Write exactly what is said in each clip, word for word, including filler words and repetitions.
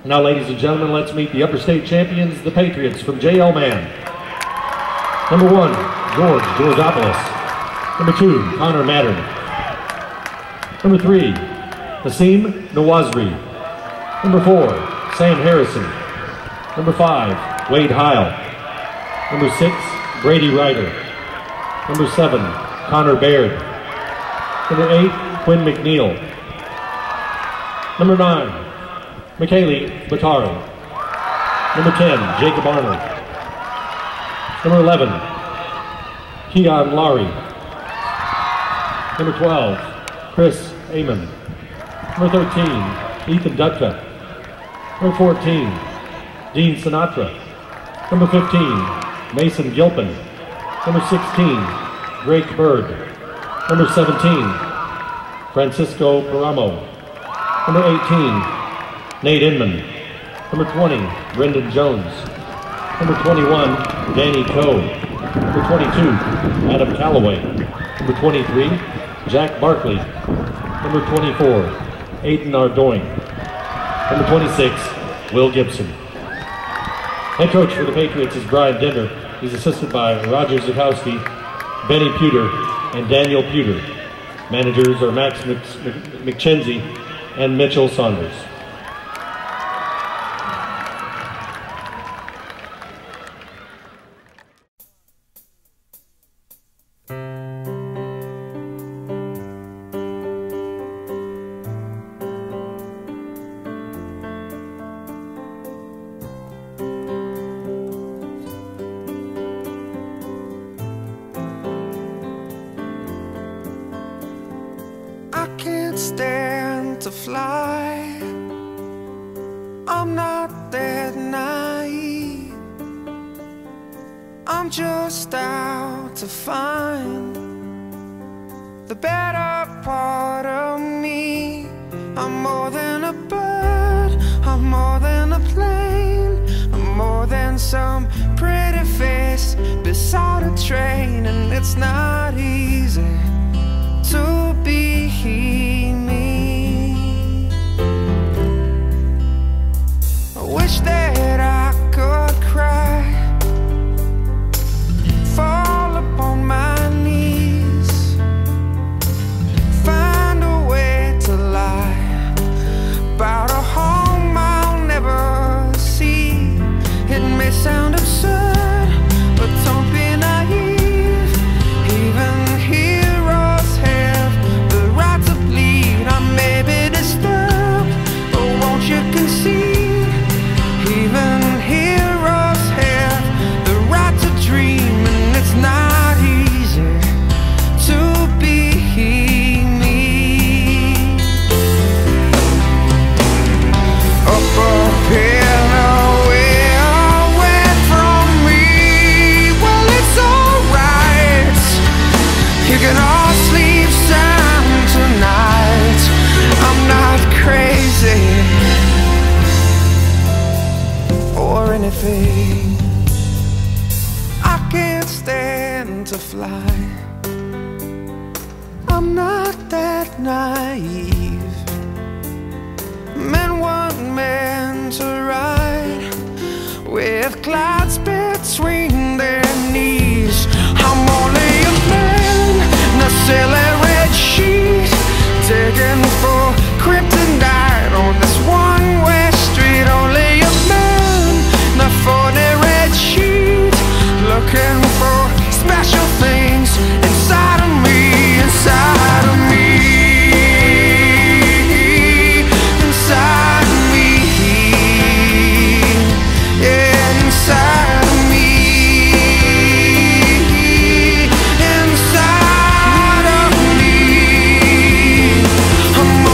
Now, ladies and gentlemen, let's meet the upper state champions, the Patriots from J L Mann. Number one, George Georgopoulos. Number two, Connor Mattern. Number three, Hasim Nawazri. Number four, Sam Harrison. Number five, Wade Heil. Number six, Brady Ryder. Number seven, Connor Baird. Number eight, Quinn McNeil. Number nine, McKaylee Batari. Number ten, Jacob Arnold. Number eleven, Keon Laurie. Number twelve, Chris Amon. Number thirteen, Ethan Dutka. Number fourteen, Dean Sinatra. Number fifteen, Mason Gilpin. Number sixteen, Drake Bird. Number seventeen, Francisco Paramo. Number eighteen, Nate Inman. Number twenty, Brendan Jones. Number twenty-one, Danny Coe. Number twenty-two, Adam Calloway. Number twenty-three, Jack Barkley. Number twenty-four, Aiden Ardoin. Number twenty-six, Will Gibson. Head coach for the Patriots is Brian Dender. He's assisted by Roger Zukowski, Benny Puter, and Daniel Puter. Managers are Max McChenzie and Mitchell Saunders. Stand to fly. I'm not that naive. I'm just out to find the better part of me. I'm more than a bird, I'm more than a plane, I'm more than some pretty face beside a train. And it's not easy to be me. I wish that I could cry, fall upon my knees, find a way to lie about a home I'll never see. It may sound absurd, but don't be naive. Even heroes have the right to bleed. I may be disturbed, but won't you concede? Even heroes have the right to dream, and it's not easy to be me. Up, up and away, away from me. Well, it's alright, you can all sleep sound tonight. I'm not crazy or anything. I can't stand to fly. I'm not that naive. Men weren't meant to ride with clouds between their knees. I'm only a man in a silly red sheet, taken for kryptonite on this one-way street. Only a man in a forty red sheet, looking for special things inside of me, inside of me, inside of me, yeah, inside of me, inside of me. I'm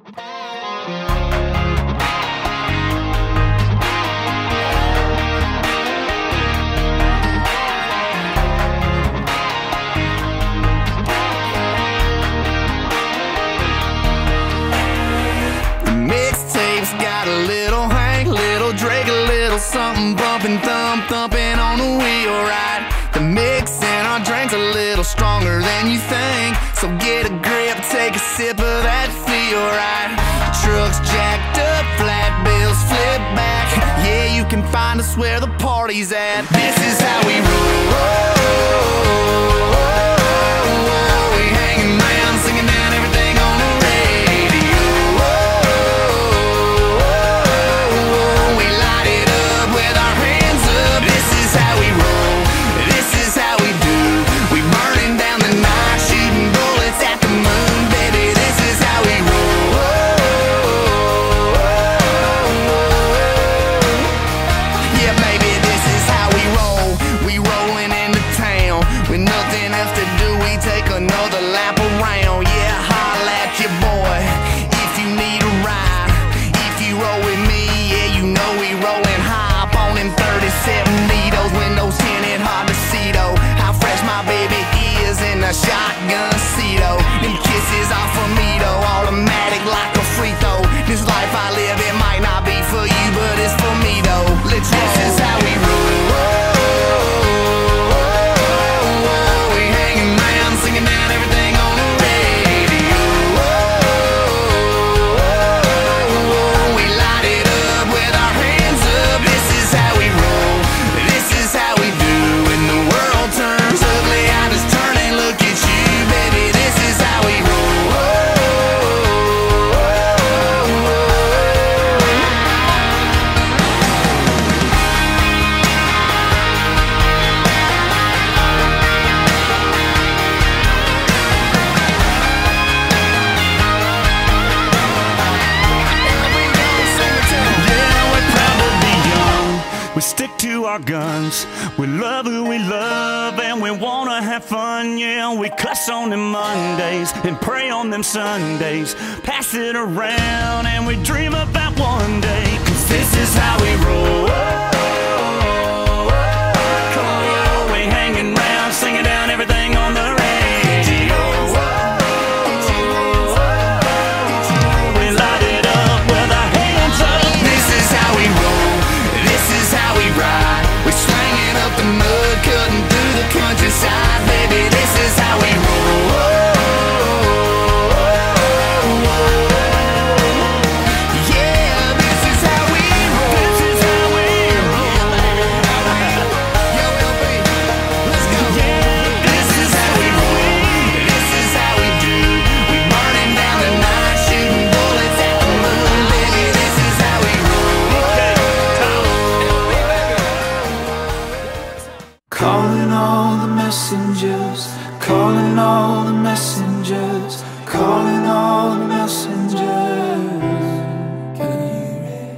Something bumping, thump, thumping on the wheel, right? The mix in our drink's a little stronger than you think, so get a grip, take a sip of that feel, right? Trucks jacked up, flat bills flip back. Yeah, you can find us where the party's at. This is how we roll. We hanging around, singing down everything on the radio. We light it up with our hands up. This is how we roll. This is how we do. We burning down the night, shooting bullets at the moon, baby. This is how we roll. Yeah, baby, this is how we roll. We rolling into town with nothing else to do. We take another lap around. Yeah, holla at your boy if you need a ride. If you roll with me, yeah, you know we rolling high up on them thirty-seven needles. Windows tinted, hard to see though how fresh my baby is in a shotgun seat, oh. Them kisses off of me though, automatic like a free throw. This life I live, it might not be for you, but it's for me though. Let's roll. This is how we roll. We hanging around, singing down everything on the radio. We light it up with our hands up. This is how we roll. This is how we do. When the world turns ugly, I just turn and look at you, baby. This is how we roll. Yeah, we're proud to be young. We stick to our guns. We love who we love and we wanna have fun. Yeah, we cuss on them Mondays and pray on them Sundays. Pass it around and we dream about one day. Cause this is how we roll. Come on, we hanging round, singing down everything on the radio. We light it up with our hands up. This is how we roll. This is how we ride. We're slanging up the mud, cutting through the countryside, baby. This is how we roll. Yeah, this is how we roll. This is how we roll. Yo, L B, let's go. This is how we roll. This is how we do. We burning down the night, shooting bullets at the moon, baby. This is how we roll. Calling all the messengers, calling all the messengers, calling all the messengers. Can you hear it?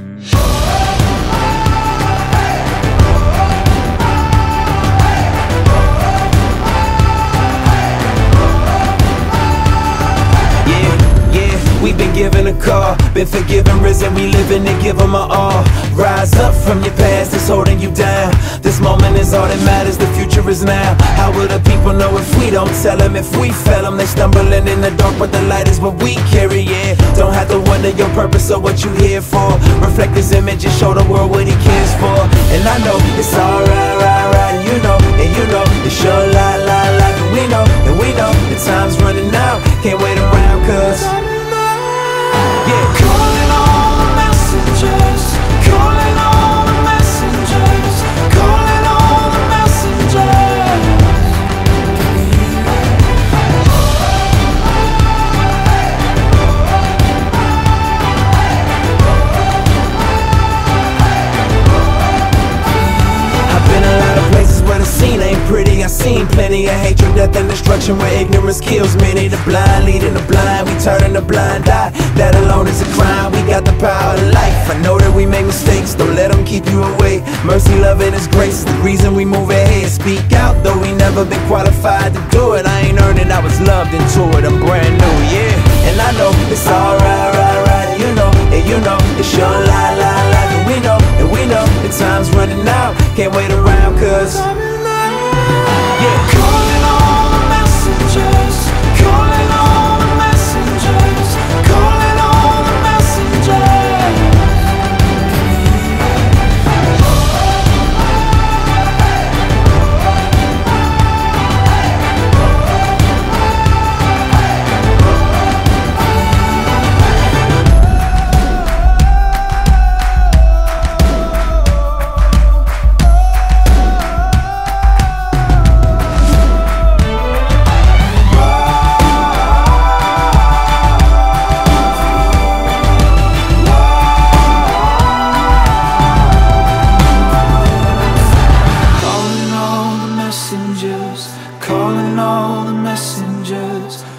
Yeah, yeah, we've been given a call, been forgiven, risen, we living to give them our all. Rise up from your past that's holding you down. This moment is all that matters, the future is now. How will the people know if we don't tell them? If we fail them, they stumbling in the dark, but the light is what we carry, yeah. Don't have to wonder your purpose or what you here for. Reflect His image and show the world what He cares for. And I know it's alright, right, right, and you know, and you know, it's sure lie, lie, lie, and we know, and we know, the time's running out, can't wait around, cause yeah. Calling all the messengers, calling all the messengers, calling all the messengers. Can you hear it? I've been a lot of places where the scene ain't pretty. I've seen plenty of hatred, death, and destruction where ignorance kills many. The blind leading the blind, we turning the blind eye. That alone is a crime, we got the power of life. I know that we make mistakes, don't let them keep you away. Mercy, love, and His grace is the reason we move ahead. Speak out, though we never been qualified to do it. I ain't earned it, I was loved into it, I'm brand new, yeah. And I know it's alright. you know it's your life, life, life. And we know, and we know the time's running out. Can't wait around, cause yeah. Calling all the messengers, calling all the messengers, calling all the messengers. Calling all the messengers, calling all the messengers.